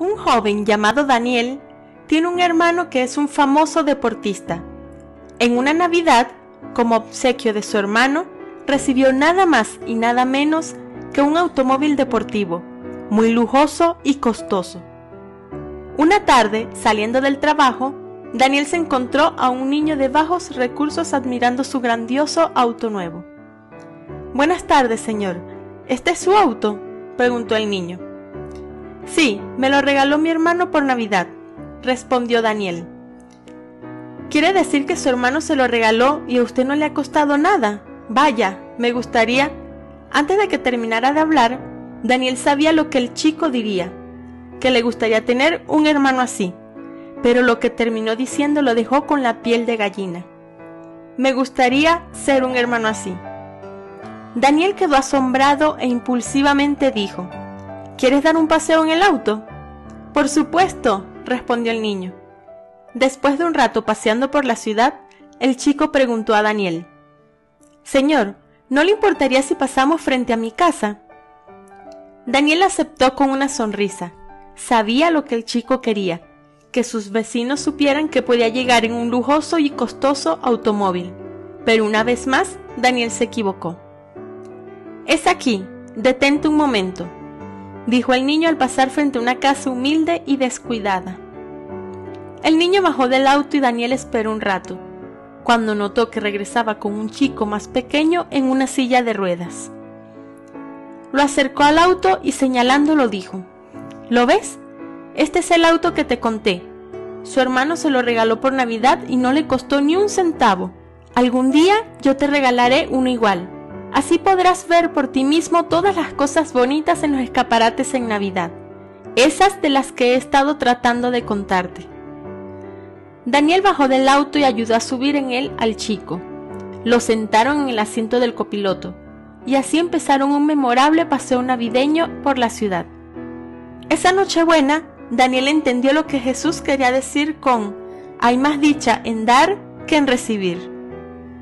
Un joven llamado Daniel tiene un hermano que es un famoso deportista. En una Navidad, como obsequio de su hermano, recibió nada más y nada menos que un automóvil deportivo, muy lujoso y costoso. Una tarde, saliendo del trabajo, Daniel se encontró a un niño de bajos recursos admirando su grandioso auto nuevo. «Buenas tardes, señor. ¿Este es su auto?», preguntó el niño. «Sí, me lo regaló mi hermano por Navidad», respondió Daniel. «¿Quiere decir que su hermano se lo regaló y a usted no le ha costado nada? Vaya, me gustaría...». Antes de que terminara de hablar, Daniel sabía lo que el chico diría, que le gustaría tener un hermano así, pero lo que terminó diciendo lo dejó con la piel de gallina. «Me gustaría ser un hermano así». Daniel quedó asombrado e impulsivamente dijo: «¿Quieres dar un paseo en el auto?». «Por supuesto», respondió el niño. Después de un rato paseando por la ciudad, el chico preguntó a Daniel: «Señor, ¿no le importaría si pasamos frente a mi casa?». Daniel aceptó con una sonrisa. Sabía lo que el chico quería, que sus vecinos supieran que podía llegar en un lujoso y costoso automóvil. Pero una vez más, Daniel se equivocó. «Es aquí, detente un momento», dijo el niño al pasar frente a una casa humilde y descuidada. El niño bajó del auto y Daniel esperó un rato, cuando notó que regresaba con un chico más pequeño en una silla de ruedas. Lo acercó al auto y señalándolo dijo: «¿Lo ves? Este es el auto que te conté. Su hermano se lo regaló por Navidad y no le costó ni un centavo. Algún día yo te regalaré uno igual. Así podrás ver por ti mismo todas las cosas bonitas en los escaparates en Navidad, esas de las que he estado tratando de contarte». Daniel bajó del auto y ayudó a subir en él al chico. Lo sentaron en el asiento del copiloto, y así empezaron un memorable paseo navideño por la ciudad. Esa Nochebuena, Daniel entendió lo que Jesús quería decir con: «Hay más dicha en dar que en recibir».